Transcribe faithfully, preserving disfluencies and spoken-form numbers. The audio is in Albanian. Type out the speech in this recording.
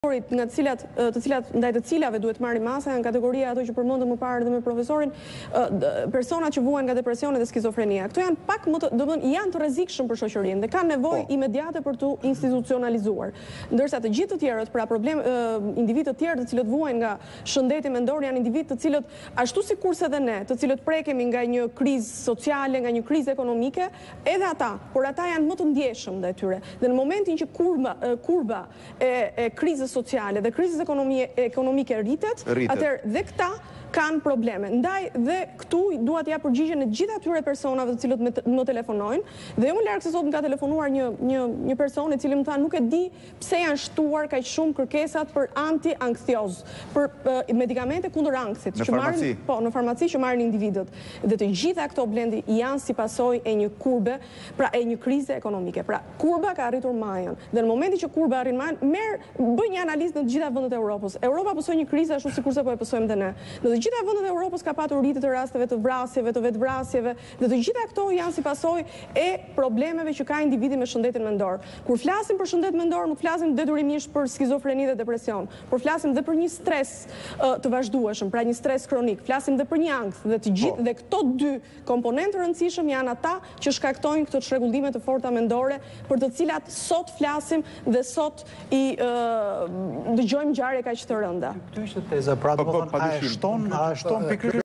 nga të cilat, të cilat ndaj të cilave duhet marrim masa janë kategoria ato që përmendëm më parë dhe me profesorin, persona që vuajnë nga depresioni dhe skizofrenia. Këto janë pak më të, do të thënë, janë të rrezikshëm për shoqërinë dhe kanë nevojë imediate për tu institucionalizuar. Ndërsa të gjithë të tjerët, pra problem individë të tjerë të cilët vuajnë nga shëndeti mendor janë individë të cilët ashtu sikurse edhe ne, të cilët prekemi nga një krizë sociale, nga një krizë ekonomike, edhe ata, por ata janë më të ndjeshëm ndaj tyre. Dhe në momentin që kurba, kurba e, e krizës sociale dhe krizës ekonomike rritet, atëherë dhe këta kanë probleme. Ndaj dhe këtu dua t'ja përgjigje në gjithë atyre personave të cilët më telefonojnë, dhe jo më larg se sot më ka telefonuar një një një person i cili më tha nuk e di pse janë shtuar kaq shumë kërkesat për anti-ankthioz, për uh, medikamente kundër ankthit që marrin, po, në farmaci që marrin individët. Dhe të gjitha këto blendi janë si pasojë e një kurbe, pra e një krize ekonomike. Pra kurba ka arritur majën. Dhe në momentin që kurba arrin majën, merr bëj një analizë në të gjitha vendet e Europës. Europa pësoj një krizë ashtu sikurse po e pësojmë dhe ne. Në të gjitha vendet e Europës ka patur rritje të rasteve të vrasjeve, të vetvrasjeve, dhe të gjitha këto janë si pasojë e problemeve që ka individi me shëndetin mendor. Kur flasim për shëndet mendor, nuk flasim detyrimisht për skizofreni dhe depresion, por flasim dhe për një stres uh, të vazhdueshëm, pra një stres kronik, flasim dhe për një ankth, dhe të gjithë dhe këto dy komponentë të rëndësishëm janë ata që shkaktojnë këto çrregullime të forta mendore, për të cilat sot flasim dhe sot i uh, dëgjojmë ngjarje kaq të rënda. Këtë ishte teza, pra do të thonë, a e shton, a e shton pikërisht